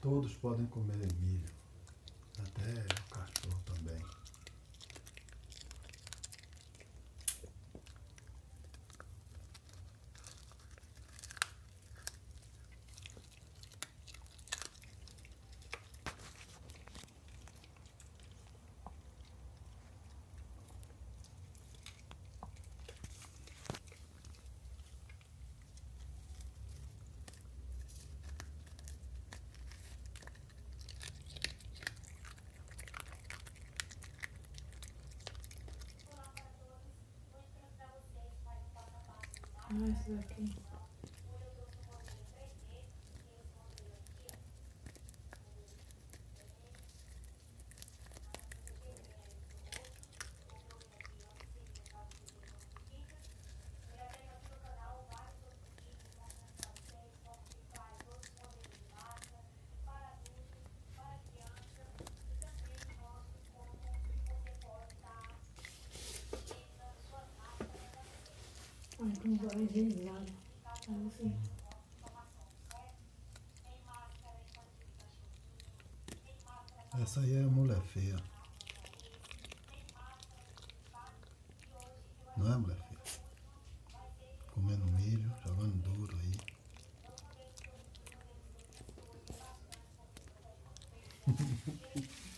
Todos podem comer milho, até o cachorro também. Ah, esse daqui. Ai, como vai higienizado. Assim. Essa aí é a mulher feia. Não é, mulher feia? Comendo milho, jogando duro aí.